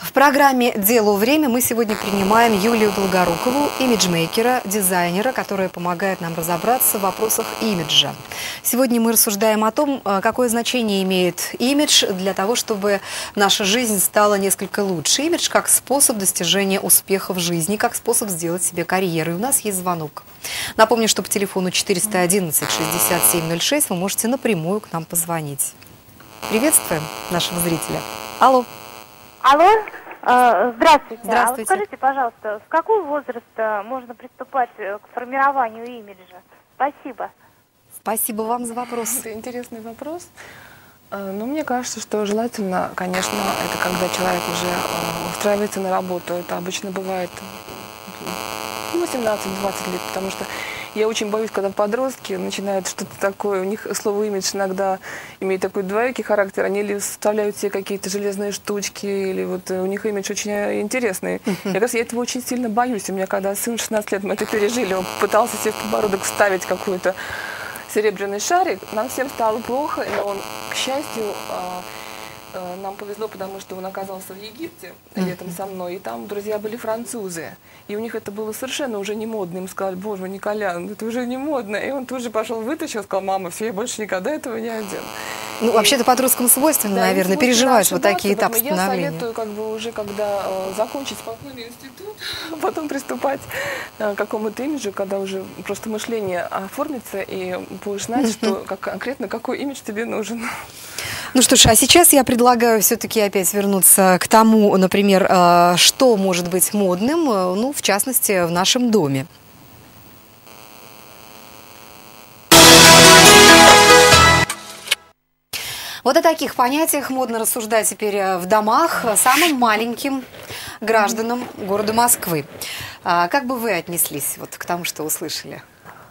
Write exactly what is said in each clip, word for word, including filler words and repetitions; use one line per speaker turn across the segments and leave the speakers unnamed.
В программе «Делу время» мы сегодня принимаем Юлию Долгорукову, имиджмейкера, дизайнера, которая помогает нам разобраться в вопросах имиджа. Сегодня мы рассуждаем о том, какое значение имеет имидж для того, чтобы наша жизнь стала несколько лучше. Имидж как способ достижения успеха в жизни, как способ сделать себе карьеру. И у нас есть звонок. Напомню, что по телефону четыреста одиннадцать шестьдесят семь ноль шесть вы можете напрямую к нам позвонить. Приветствуем нашего зрителя. Алло.
Алло, э, здравствуйте.
Здравствуйте.
А вот скажите, пожалуйста, в какой возраст можно приступать к формированию имиджа? Спасибо.
Спасибо вам за вопрос.
Это интересный вопрос. Ну, мне кажется, что желательно, конечно, это когда человек уже устраивается на работу. Это обычно бывает восемнадцать-двадцать лет, потому что я очень боюсь, когда подростки начинают что-то такое, у них слово имидж иногда имеет такой двоякий характер, они или вставляют себе какие-то железные штучки, или вот у них имидж очень интересный. Я, кажется, я этого очень сильно боюсь. У меня, когда сын шестнадцать лет, мы это пережили, он пытался себе в подбородок вставить какой-то серебряный шарик, нам всем стало плохо, и он, к счастью, нам повезло, потому что он оказался в Египте летом со мной, и там друзья были французы. И у них это было совершенно уже не модно. Им сказали: боже мой, Николян, это уже не модно. И он тут же пошел, вытащил, сказал: мама, все, я больше никогда этого не одену.
Ну, вообще-то подросткам свойственно, да, наверное, переживать вот такие этапы становления.
Я советую, как бы уже, когда э, закончить спокойный институт, потом приступать э, к какому-то имиджу, когда уже просто мышление оформится, и будешь знать, что как, конкретно какой имидж тебе нужен.
Ну что ж, а сейчас я предлагаю все-таки опять вернуться к тому, например, что может быть модным, ну, в частности, в нашем доме. Вот о таких понятиях модно рассуждать теперь в домах самым маленьким гражданам города Москвы. Как бы вы отнеслись вот к тому, что услышали?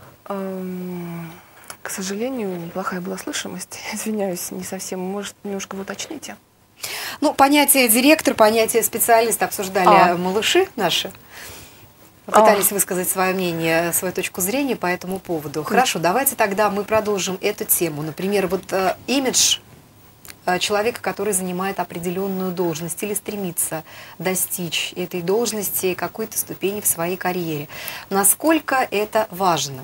К сожалению, плохая была слышимость. Извиняюсь, не совсем. Может, немножко вы уточните?
Ну, понятие директор, понятие специалист обсуждали а. малыши наши. Пытались а. высказать свое мнение, свою точку зрения по этому поводу. Хорошо, давайте тогда мы продолжим эту тему. Например, вот э, имидж э, человека, который занимает определенную должность или стремится достичь этой должности, какой-то ступени в своей карьере. Насколько это важно?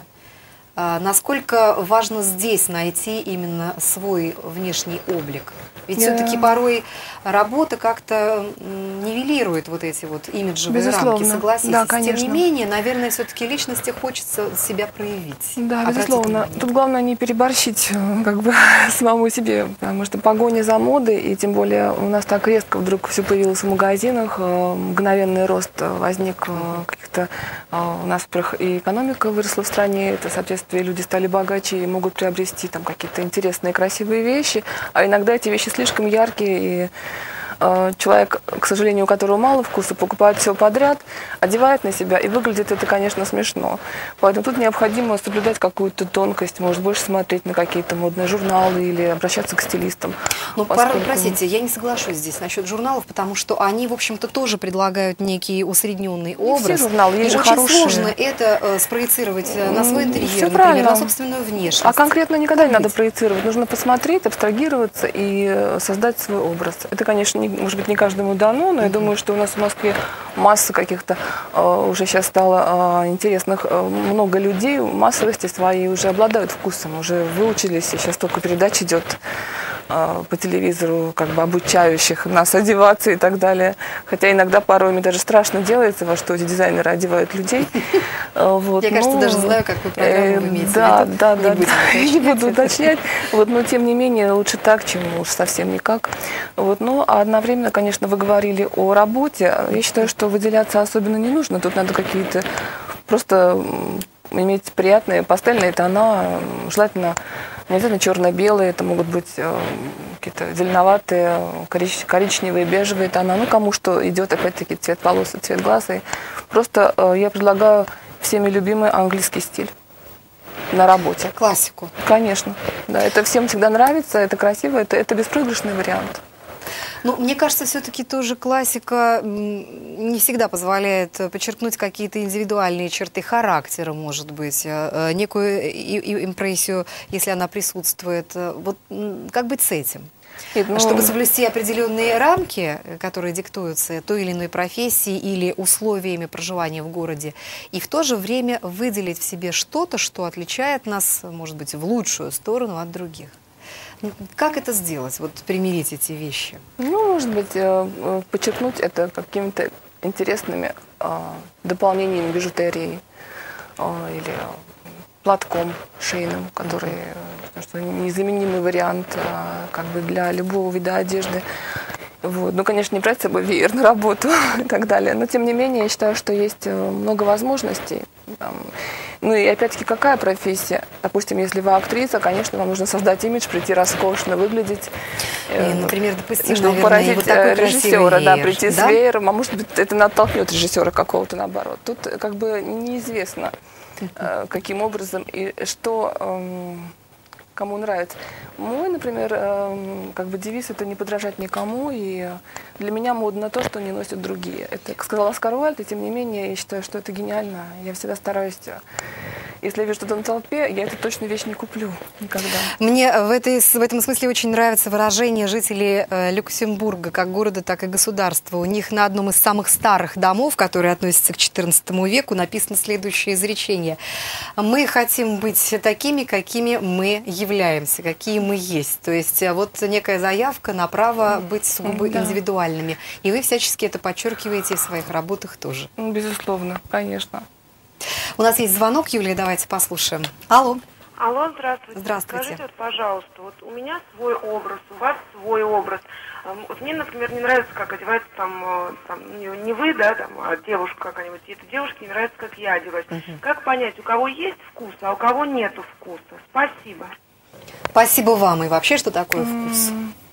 Насколько важно здесь найти именно свой внешний облик? Ведь yeah. все-таки порой работа как-то нивелирует вот эти вот имиджевые
безусловно.
рамки, согласитесь.
Да, конечно.
Тем не менее, наверное, все-таки личности хочется себя проявить.
Да, безусловно. Тут главное не переборщить как бы самому себе, потому что погоня за модой, и тем более у нас так резко вдруг все появилось в магазинах, мгновенный рост возник каких-то, у нас, во-первых, и экономика выросла в стране, это, соответственно, люди стали богаче и могут приобрести там какие-то интересные, красивые вещи, а иногда эти вещи слишком яркие, и э, человек, к сожалению, у которого мало вкуса, покупает все подряд, одевает на себя, и выглядит это, конечно, смешно. Поэтому тут необходимо соблюдать какую-то тонкость, может, больше смотреть на какие-то модные журналы или обращаться к стилистам.
Ну, поскольку... простите, я не соглашусь здесь насчет журналов, потому что они, в общем-то, тоже предлагают некий усредненный образ.
Не все журналы, есть
и
же
очень
хорошие.
Сложно это э, спроецировать на свой интерьер,
все
например,
правильно.
на собственную внешность.
А конкретно никогда не надо проецировать. Нужно посмотреть, абстрагироваться и создать свой образ. Это, конечно, не, может быть, не каждому дано, но mm-hmm. я думаю, что у нас в Москве масса каких-то э, уже сейчас стало э, интересных, э, много людей массовости своей уже обладают вкусом, уже выучились, и сейчас только передач идет по телевизору, как бы обучающих нас одеваться и так далее. Хотя иногда порой мне даже страшно делается, во что эти дизайнеры одевают людей. Вот.
Я, кажется,
ну,
даже знаю, какую программу вы имеете.
Да, да, да. Не буду уточнять. Вот, но тем не менее, лучше так, чем уж совсем никак. Вот, ну, а одновременно, конечно, вы говорили о работе. Я считаю, что выделяться особенно не нужно. Тут надо какие-то просто иметь приятные пастельные тона, желательно не обязательно черно-белые, это могут быть э, какие-то зеленоватые, корич коричневые, бежевые тона. Ну, кому что идет, опять-таки, цвет волос и цвет глаз. И просто э, я предлагаю всеми любимый английский стиль на работе.
Классику.
Конечно. Да, это всем всегда нравится, это красиво, это, это беспроигрышный вариант.
Ну, мне кажется, все-таки тоже классика не всегда позволяет подчеркнуть какие-то индивидуальные черты характера, может быть, некую импрессию, если она присутствует. Вот как быть с этим?
Нет, ну...
Чтобы соблюсти определенные рамки, которые диктуются той или иной профессией или условиями проживания в городе, и в то же время выделить в себе что-то, что отличает нас, может быть, в лучшую сторону от других. Как это сделать, вот примирить эти вещи?
Ну, может быть, подчеркнуть это какими-то интересными дополнениями бижутерии или платком шейным, который что незаменимый вариант как бы для любого вида одежды. Вот. Ну, конечно, не брать с собой веер на работу и так далее, но тем не менее я считаю, что есть много возможностей. Там, ну и опять-таки, какая профессия? Допустим, если вы актриса, конечно, вам нужно создать имидж, прийти роскошно выглядеть.
И, например, допустим,
чтобы
наверное,
поразить
вот такой
режиссера, да, прийти
да?
с веером, а может быть, это натолкнет режиссера какого-то наоборот. Тут как бы неизвестно, каким образом и что кому нравится. Мой, например, как бы девиз — это не подражать никому, и для меня модно то, что не носят другие. Это, как сказала Оскар Уайльд, и тем не менее, я считаю, что это гениально. Я всегда стараюсь, если я вижу что-то на толпе, я эту точную вещь не куплю никогда.
Мне в, этой, в этом смысле очень нравится выражение жителей э, Люксембурга, как города, так и государства. У них на одном из самых старых домов, которые относятся к четырнадцатому веку, написано следующее изречение. Мы хотим быть такими, какими мы являемся, какие мы есть. То есть вот некая заявка на право быть сугубо да. индивидуальными. И вы всячески это подчеркиваете в своих работах тоже.
Безусловно, конечно.
У нас есть звонок, Юлия, давайте послушаем. Алло.
Алло, здравствуйте.
Здравствуйте.
Скажите, вот, пожалуйста, вот у меня свой образ, у вас свой образ. Вот мне, например, не нравится, как одевается там, там не вы, да, там, а девушка какая-нибудь. И этой девушке не нравится, как я одеваюсь. Uh-huh. Как понять, у кого есть вкус, а у кого нету вкуса? Спасибо.
Спасибо вам. И вообще, что такое вкус?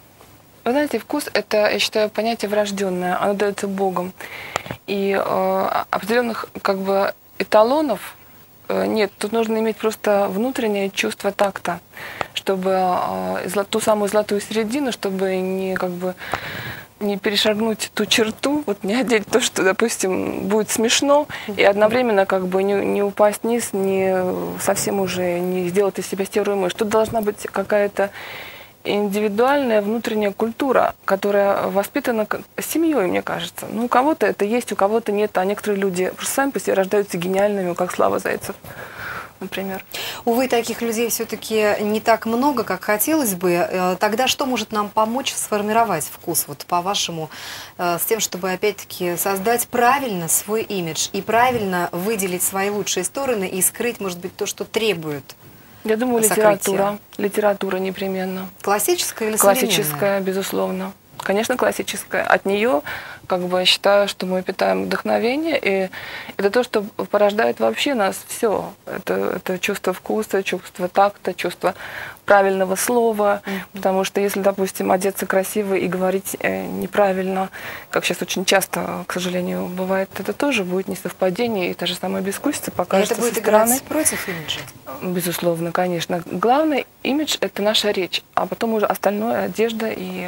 Вы знаете, вкус – это, я считаю, понятие врожденное. Оно дается Богом. И э, определенных, как бы, эталонов нет. Тут нужно иметь просто внутреннее чувство такта, чтобы э, ту самую золотую середину, чтобы не, как бы, не перешагнуть ту черту, вот не одеть то, что, допустим, будет смешно, и одновременно как бы не, не упасть вниз, не совсем уже не сделать из себя серую мышь. Тут должна быть какая-то индивидуальная внутренняя культура, которая воспитана семьей, мне кажется. Ну, у кого-то это есть, у кого-то нет, а некоторые люди просто сами по себе рождаются гениальными, как Слава Зайцев, например.
Увы, таких людей все-таки не так много, как хотелось бы. Тогда что может нам помочь сформировать вкус, вот по-вашему, с тем, чтобы опять-таки создать правильно свой имидж и правильно выделить свои лучшие стороны и скрыть, может быть, то, что требует?
Я думаю,
сокрытия.
литература. Литература непременно.
Классическая или современная?
Классическая, безусловно. Конечно, классическая. От нее, как бы, я считаю, что мы питаем вдохновение, и это то, что порождает вообще нас все. Это, это чувство вкуса, чувство такта, чувство правильного слова. Mm-hmm. Потому что если, допустим, одеться красиво и говорить э, неправильно, как сейчас очень часто, к сожалению, бывает, это тоже будет несовпадение, и та же самая безвкусица покажется
это будет
со стороны.
играть против имиджа?
Безусловно, конечно. Главный имидж – это наша речь, а потом уже остальное – одежда и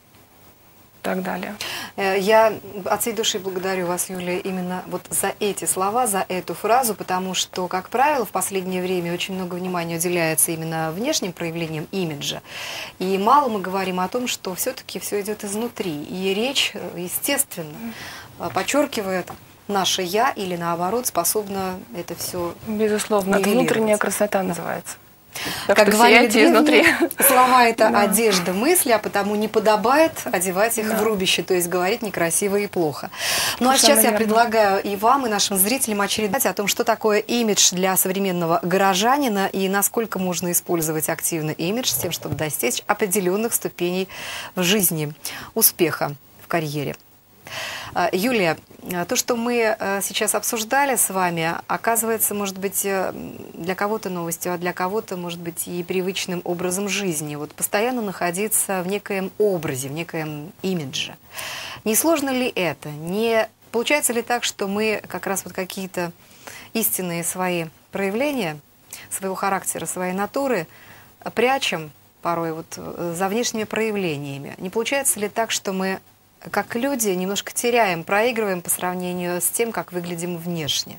так далее.
Я от всей души благодарю вас, Юлия, именно вот за эти слова, за эту фразу, потому что, как правило, в последнее время очень много внимания уделяется именно внешним проявлениям имиджа. И мало мы говорим о том, что все-таки все идет изнутри. И речь, естественно, подчеркивает наше «я» или, наоборот, способна это все
безусловно, внутренняя красота называется. Так
как говорили
изнутри.
Слова – это
да.
одежда мысли, а потому не подобает одевать их да. в рубище, то есть говорить некрасиво и плохо. Ну а сейчас я предлагаю и вам, и нашим зрителям очередной о том, что такое имидж для современного горожанина и насколько можно использовать активно имидж с тем, чтобы достичь определенных ступеней в жизни, успеха в карьере. Юлия, то, что мы сейчас обсуждали с вами, оказывается, может быть, для кого-то новостью, а для кого-то, может быть, и привычным образом жизни. Вот постоянно находиться в некоем образе, в некоем имидже. Не сложно ли это? Не получается ли так, что мы как раз вот какие-то истинные свои проявления, своего характера, своей натуры прячем порой вот за внешними проявлениями. Не получается ли так, что мы, как люди, немножко теряем, проигрываем по сравнению с тем, как выглядим внешне?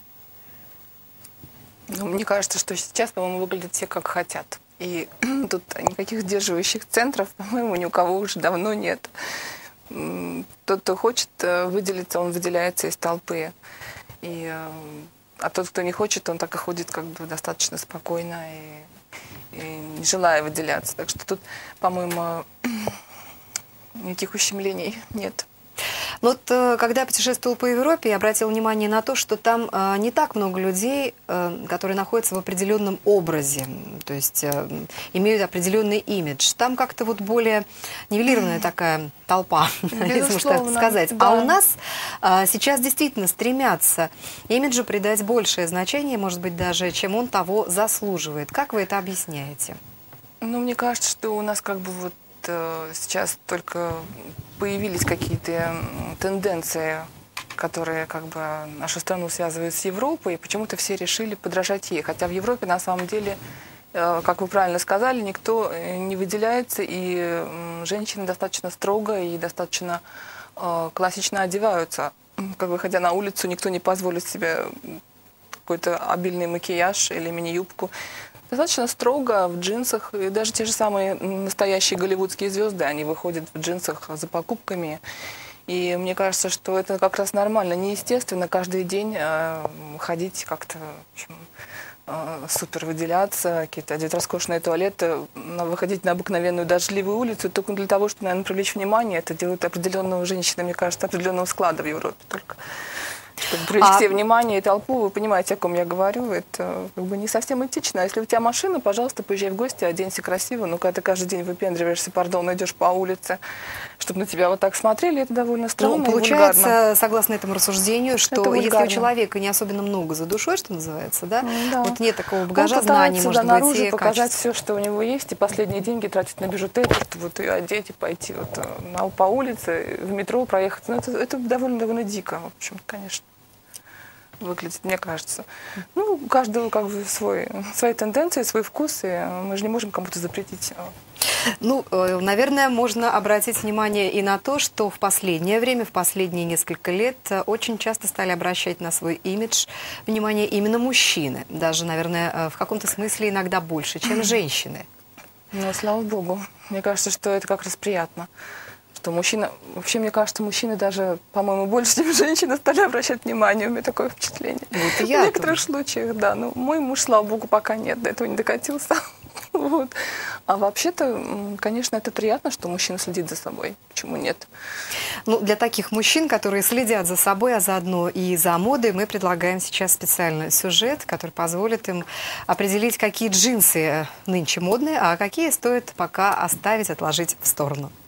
Ну, мне кажется, что сейчас, по-моему, выглядят все как хотят. И тут никаких сдерживающих центров, по-моему, ни у кого уже давно нет. Тот, кто хочет выделиться, он выделяется из толпы. И, а тот, кто не хочет, он так и ходит как бы достаточно спокойно и, и не желая выделяться. Так что тут, по-моему, никаких ущемлений нет.
Вот когда я путешествовала по Европе, я обратила внимание на то, что там э, не так много людей, э, которые находятся в определенном образе, то есть э, имеют определенный имидж. Там как-то вот более нивелированная такая толпа, если можно так сказать. Да. А у нас э, сейчас действительно стремятся имиджу придать большее значение, может быть, даже, чем он того заслуживает. Как вы это объясняете?
Ну, мне кажется, что у нас как бы вот сейчас только появились какие-то тенденции, которые как бы нашу страну связывают с Европой, и почему-то все решили подражать ей. Хотя в Европе на самом деле, как вы правильно сказали, никто не выделяется, и женщины достаточно строго и достаточно классично одеваются. Как бы, ходя на улицу, никто не позволит себе какой-то обильный макияж или мини-юбку. Достаточно строго, в джинсах. И даже те же самые настоящие голливудские звезды, они выходят в джинсах за покупками. И мне кажется, что это как раз нормально, неестественно каждый день э, ходить как-то, в общем, э, супер выделяться, какие-то одеть роскошные туалеты, выходить на обыкновенную дождливую улицу только для того, чтобы, наверное, привлечь внимание. Это делают определенного женщины, мне кажется, определенного склада в Европе только. Чтобы привлечь а... к себе внимание и толпу, вы понимаете, о ком я говорю, это как бы не совсем этично. А если у тебя машина, пожалуйста, поезжай в гости, оденься красиво. Но когда ты каждый день выпендриваешься, пардон, идешь по улице, чтобы на тебя вот так смотрели, это довольно странно.
Ну, получается, и вульгарно. Согласно этому рассуждению, что если у человека не особенно много за душой, что называется, да,
да.
вот нет такого багажа знаний, может
да,
быть, и
показать все, что у него есть, и последние деньги тратить на бижутерию, чтобы вот ее одеть и пойти вот на, по улице, в метро проехать. Ну, это, это довольно-довольно дико, в общем, конечно. Выглядит, мне кажется. Ну, у каждого как бы свой, свои тенденции, свой вкус, и мы же не можем кому-то запретить.
Ну, наверное, можно обратить внимание и на то, что в последнее время, в последние несколько лет очень часто стали обращать на свой имидж внимание именно мужчины. Даже, наверное, в каком-то смысле иногда больше, чем женщины.
Ну, слава богу. Мне кажется, что это как раз приятно. Что мужчина, вообще, мне кажется, мужчины даже, по-моему, больше, чем женщины, стали обращать внимание. У меня такое впечатление.
Вот и я
в некоторых тоже. случаях, да. Но мой муж, слава богу, пока нет, до этого не докатился. Вот. А вообще-то, конечно, это приятно, что мужчина следит за собой. Почему нет?
Ну, для таких мужчин, которые следят за собой, а заодно и за модой, мы предлагаем сейчас специальный сюжет, который позволит им определить, какие джинсы нынче модные, а какие стоит пока оставить, отложить в сторону.